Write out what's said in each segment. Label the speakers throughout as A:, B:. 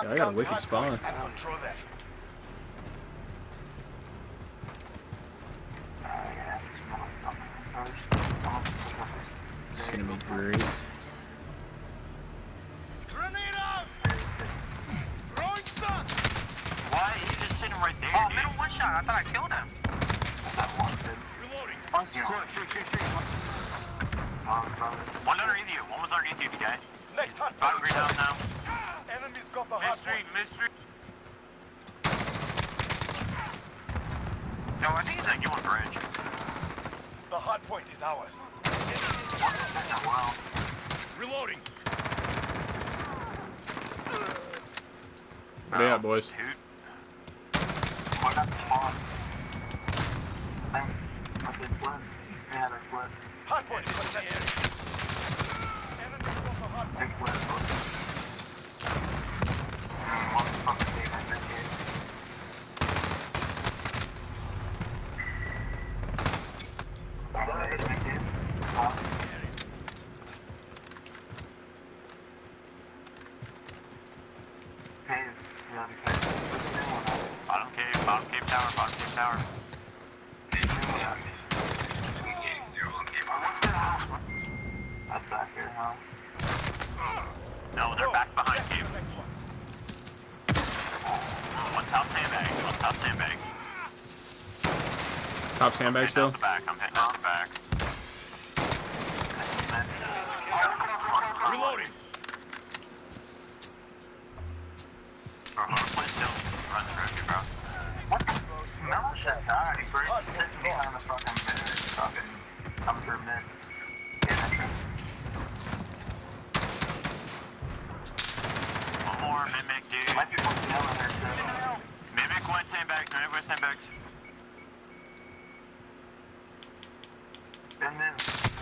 A: I got a wicked spawn. It's gonna be great.
B: Grenade out! Throwing stun!
C: Why? He's just sitting right there. Oh, middle one shot. I thought I killed him.
B: Reloading.
C: One underneath you. One was underneath you, guy.
B: Next hard
C: 5 green down now.
B: Enemies got the hard point.
C: Mystery. No, I think he's like doing bridge.
B: The hard point is ours.
C: Wow.
B: Reloading.
A: Yeah, boys.
C: What up, spawn? I said flip. Yeah, they're flip.
B: Hard point is contested. Enemies got the hard point.
C: Big flip. Motherfucker, they got that kid. Bottom cave tower. That's back here, huh? No, they're back behind cave. One top sandbag.
A: Top sandbag still?
C: I'm hitting out the back.
B: Reloading.
C: Our hardpoint still runs through you, bro. What the? No shit died. He's sitting behind the fucking mid. Come through mid. One more mimic, dude. Might be fucking down in there, too. Mimic went sandbags. And then,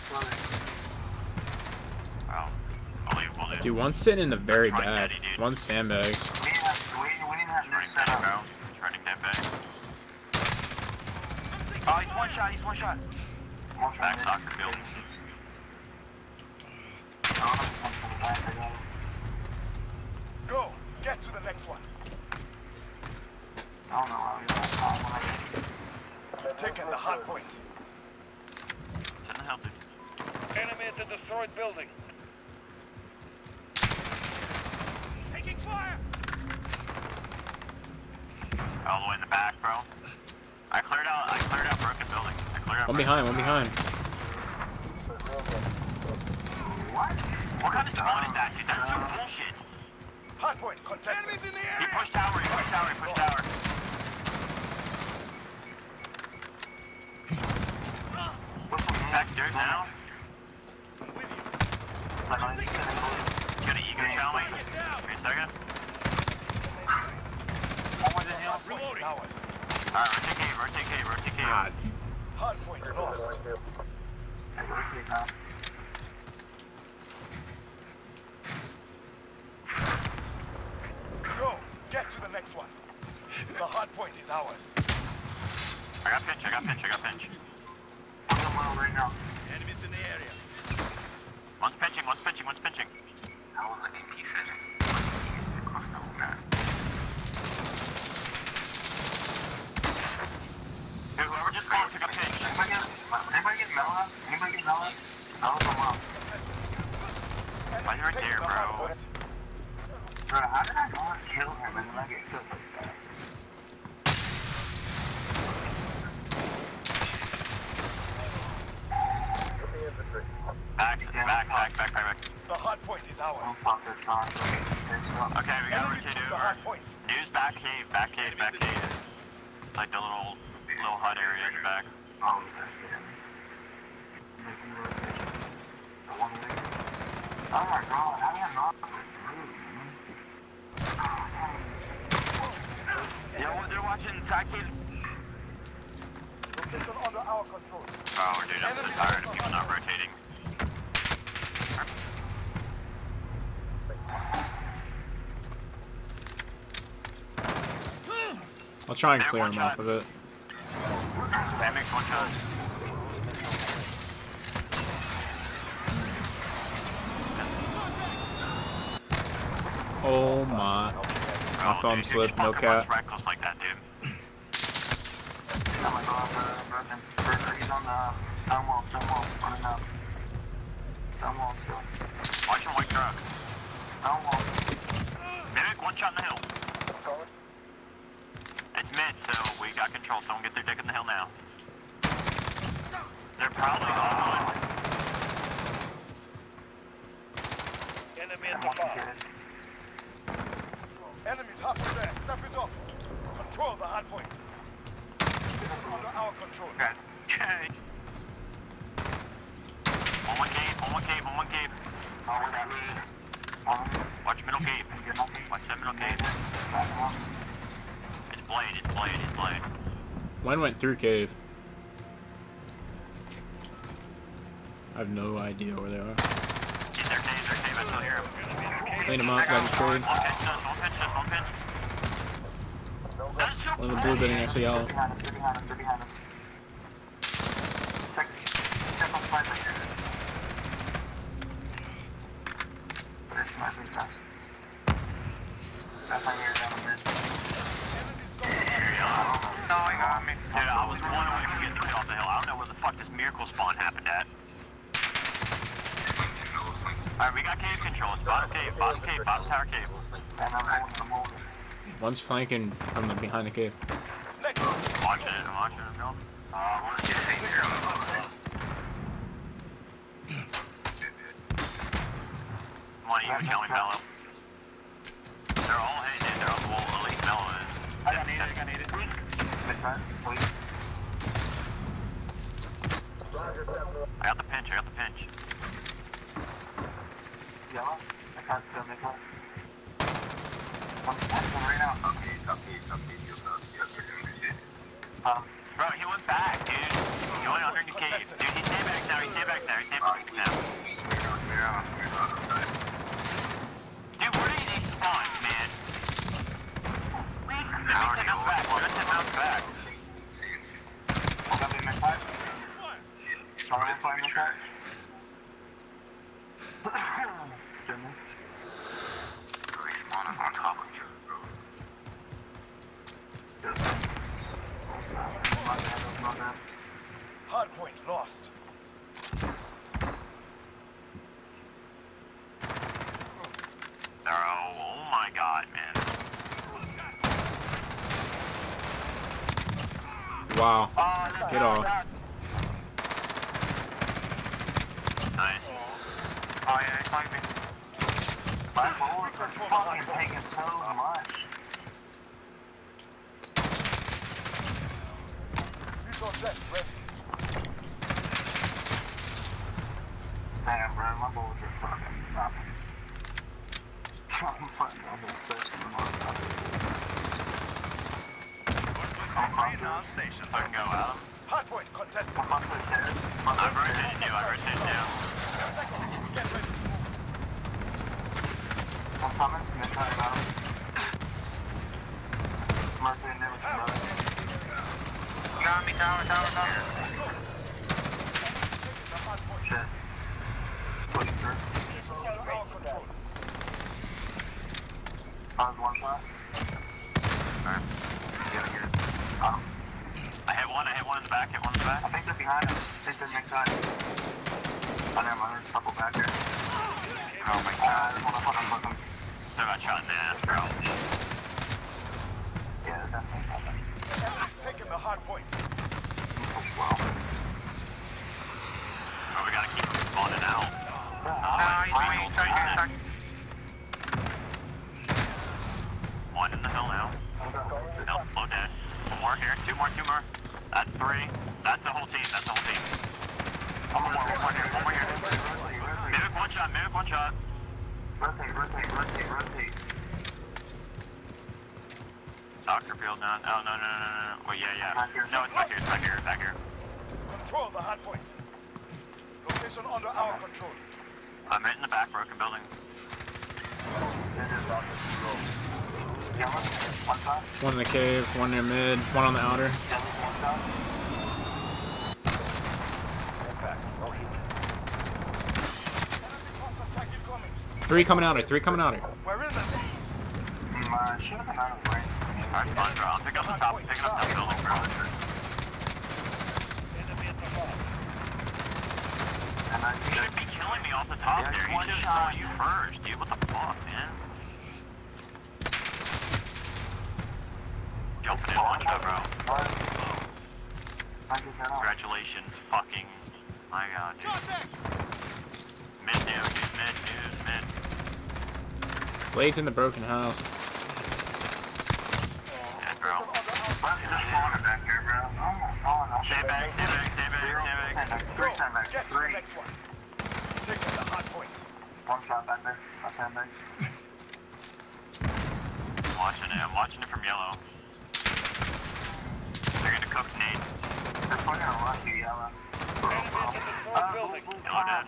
C: oh, unbelievable, dude.
A: Dude, one's sitting in the very back. One sandbag.
C: We didn't have no setup, bro. Running that back. Oh, he's one shot. Back soccer field.
B: Go. Get to the next one.
C: I don't know how you're
B: Taking the hard point.
C: Send the help, dude.
B: Enemy at the destroyed building. Taking fire.
C: All the way in the back, bro. I cleared out broken building.
A: One behind.
C: What? What kind of spawn is that, dude? That's some bullshit.
B: Hard point contested. Enemies in the
C: He
B: area.
C: pushed tower. Backstairs now.
B: I'm with you.
C: You gonna shell me? Give me a second.
B: Reloading.
C: Alright, rotate cave.
A: God.
B: Hard point lost. Go. Get to the next one. The hard point is ours.
C: I got pinch. Right now.
B: Enemies in the area.
C: One's pinching. That was like a piece across the whole map. Dude, whoever just called took a pinch. Anybody get mellow? I'll come up. Why you right there, bro? Bro, how did I not kill him and then I get killed like that? Back.
B: The hard point is ours.
C: Don't pop this on. Okay, we gotta rotate over. News back cave. Like the little hut area in the back. Oh, oh my god, how did I not move? Yo, they're watching Tide Cave.
B: Location under our control.
C: Oh, dude, I'm so tired of people not rotating.
A: I'll try and clear him off of it.
C: That makes one shot.
A: Oh my. My phone slipped, no cap.
C: Reckless like that, dude. Oh my god, broken. He's on the stone wall, running up. Stone wall still. Watch him, white truck. Stone wall. Medic, one shot in the hill. It's mid, so we got control. Someone get their dick in the hill now. They're probably all
B: Enemy at the bar. Enemies halfway there. Step it off. Control the hard point. Under our control.
C: Okay. Okay. On one cave. Oh, what that mean? Watch middle cave. Watch that middle cave. It's blade.
A: One went through cave. I have no idea where they are.
C: They're cave, I still hear him.
A: Clean them up, got the trade.
C: Don't pinch. That's so
A: One in the blue building next to yellow.
C: They're behind us. Check on sniper. There's sniper stuff. That's on here down the mid. No, he got me. Dude, I was wondering if we could get the kid off the hill. I don't know where the fuck this miracle spawn happened at. Alright, we got cave control. It's bottom tower cave. And I'm holding.
A: One's flanking from the behind the cave.
C: I'm watching it, no? What is it? Come on, you tell me, Mello. They're all hitting it. They're on the wall. At least Mello is. I got needed. I got the pinch. Yellow? I can't still make one. Right now. Bro, he went back, dude. He went under the cave. Dude, he's staying back now. Dude, where did he spawn, man? Let me send him back. Got the mid-5? Alright, fine, mid-5. On top of you, bro.
B: Hard point lost.
C: Oh my god, man.
A: Wow. Get off.
C: Nice. Oh yeah, he's talking to me. My bullets are fucking taking so much.
B: Resource left, ready.
C: Damn, bro, my bullets are fucking nothing. I'm fucking over the first one. I can go out.
B: Hard point contested.
C: I've rotated you.
B: Get ready.
C: I'm coming. Mid-time battle. Murphy and Nimitz battle. Got me, tower. Shit. Pushing through. One shot. Alright. Get it. I hit one in the back, I think they're behind us. I think they're next side. Oh, never mind, there's a couple back there. Oh my god, there's one up on them. They're about shot in the ass, bro. Yeah, they're definitely
B: Taking the hard point.
C: push well. Oh, we gotta keep them spawning out. He's right. One in the hill now. Nope, low dead. One more here, two more. That's 3. That's the whole team. One more here. Mimic one shot. Rotate. Soccer field now. Oh, no. Well, yeah. No, it's back here.
B: Control the hard point. Location under our control.
C: I'm in the back broken building.
A: One in the cave, one near mid, one on the outer. Three coming outer.
B: We're in them.
C: Should have been out of the way. Alright, fine, bro. I'm picking up the top, picking up that building, bro. You should be killing me off the top there. He should have saw you first, dude. What the fuck, man? Jumping in one shot, bro. Congratulations, fucking. My god, dude. Mid, dude. Mid.
A: Blade's in the broken house.
C: Yeah, bro. There's a spawner back here, bro. Oh my god. Sandbag. Three sandbags.
B: Get to the next one. Take the hard point.
C: One shot back there. My sandbags. I'm watching it from yellow. They're gonna cook Nate. They're probably gonna rush you, yellow. Yellow dead.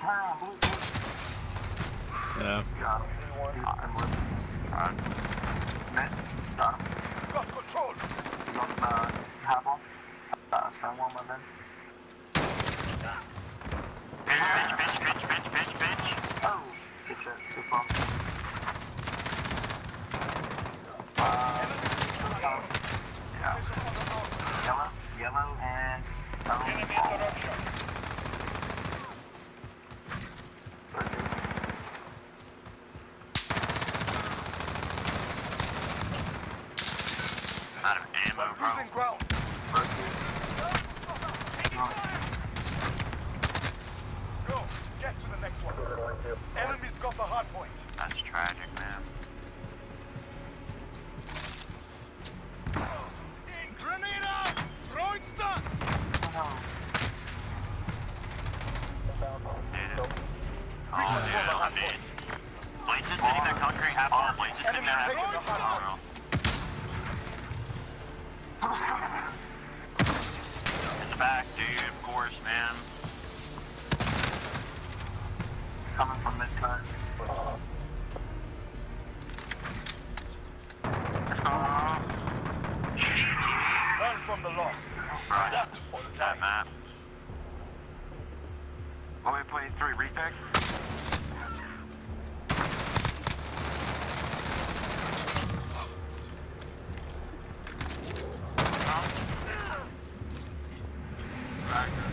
A: Yeah.
C: Got him. Alright. Mid. Got him.
B: Got control.
C: He's on half one. Stand one, my man. Pinch. Oh, good shit. Good bomb. Yeah. Yellow and enemy interruption. Out of ammo, bro.
B: Losing ground. Go. Get to the next one. Enemy's got the hard point.
C: That's tragic, man.
B: Grenade out! Throwing stun!
C: Oh, dude, I'm dead. Blade's just hitting that concrete half wall. Blade's just hitting that half wall. In the back, dude, of course, man. Coming from this cut.
B: Learn from the loss.
C: Right.
B: Adapt or
C: That
B: die.
C: map. Oh, we played 3 repick? Right.